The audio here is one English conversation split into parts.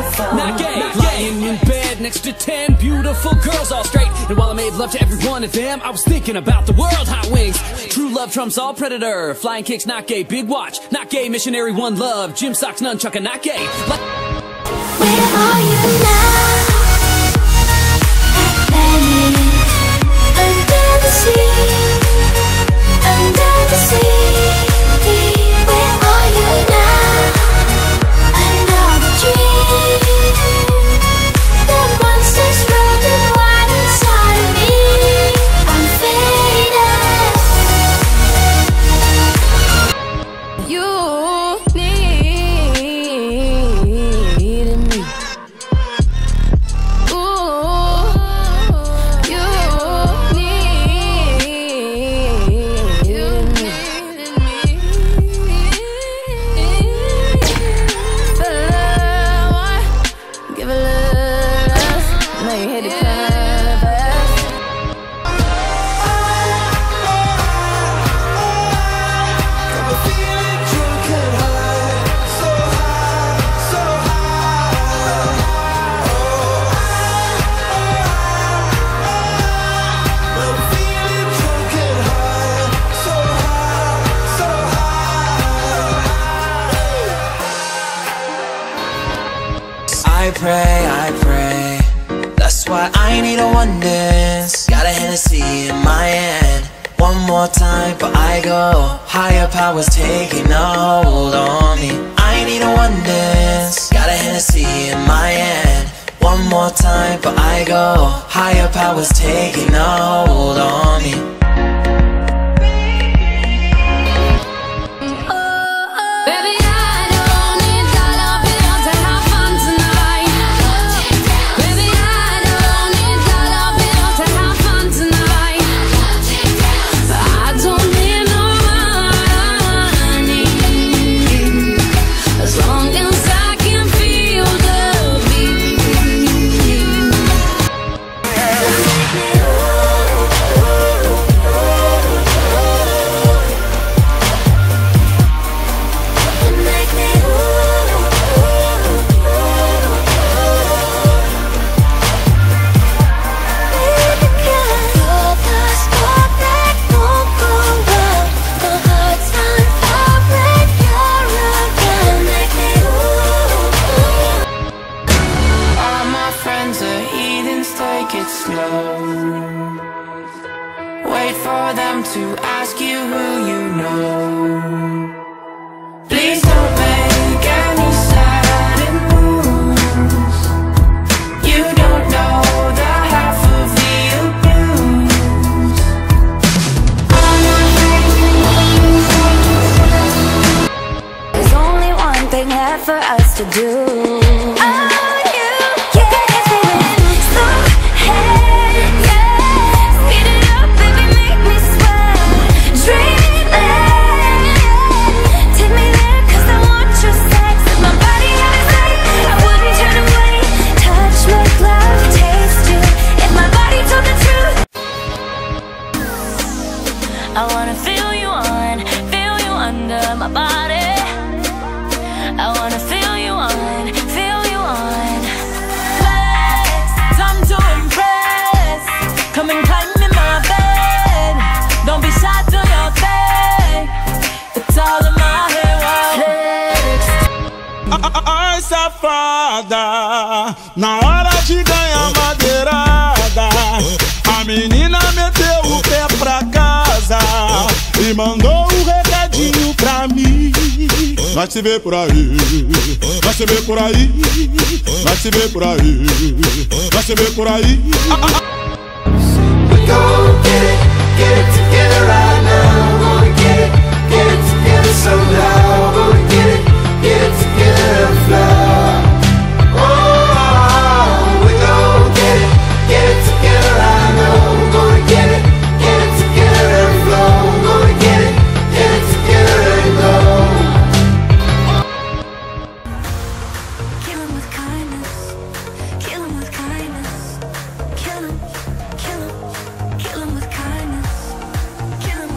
not gay. Lying in bed next to 10 beautiful girls all straight. And while I made love to every one of them, I was thinking about the world. Hot wings, true love trumps all predator. Flying kicks, not gay. Big watch, not gay. Missionary, one love. Gym socks, nunchucking, not gay. Where are you now? Under the sea, under the sea. Where are you now? Another dream. The monsters running wild inside of me. I'm faded. You needed me. Ooh, you needed me. Give a love, now you hit it kinda fast. Got me feeling drunk and high, so high, so high. I'm feeling drunk and high, so high, so high. I pray. That's why I need a one dance. Got a Hennessy in my hand. One more time, but I go. Higher powers taking a hold on me. I need a one dance. Got a Hennessy in my hand. One more time, but I go. Higher powers taking a hold on me. Baby, I don't need dollar bills to have fun tonight. Baby, I don't need dollar bills to have fun tonight. But I don't need no money, as long as I can feel the beat. All my friends are heathens, take it slow. Wait for them to ask you who you know. Please don't make any sudden moves. You don't know the half of the abuse. There's only one thing left for us to do. Oh, you get me feeling so high, yeah. Speed it up, baby, make me sweat. Dreaming, take me there 'cause I want your sex. If my body had a say, I wouldn't turn away. Touch, make love, taste you. If my body told the truth, I wanna feel you under my body. I wanna feel you on. Flex, time to impress. Come and climb in my bed. Don't be shy, do your thing. It's all in my head, wow. Flex. Ai, safada, na hora de ganhar madeirada, a menina meteu o pé pra casa e mandou um recadinho pra mim. Vai se ver por aí, vai se ver por aí, vai se ver por aí, vai se ver por aí. We gon' get it together right now. Gonna get it together somehow. Gonna get it together and fly. Oh, we gon' get it together right now. Gonna get it together and flow. Gonna get it together and go. Kill 'em with kindness. Kill 'em with kindness. Kill 'em with kindness. Kill 'em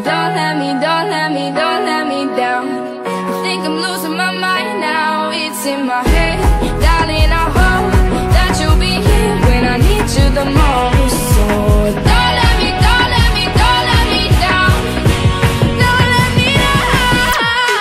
don't let me, don't let me, don't let me down. I think I'm losing my mind now, it's in my head. Darling, I hope that you'll be here when I need you the most. So don't let me, don't let me, don't let me down. Don't let me down.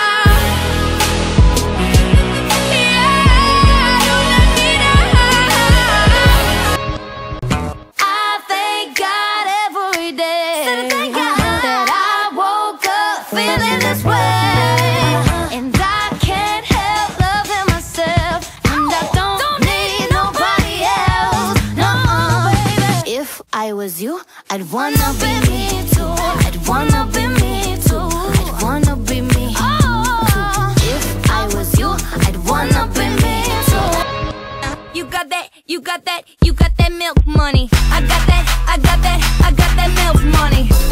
Yeah, don't let me down. I thank God every day that I woke up feeling this way. And I can't help loving myself. And I don't need nobody else. No, baby. If I was you, I'd wanna be me too. I'd wanna be me too. I'd wanna be me too. If I was you, I'd wanna be me too. You got that, you got that, you got that milk money. I got that, I got that, I got that milk money.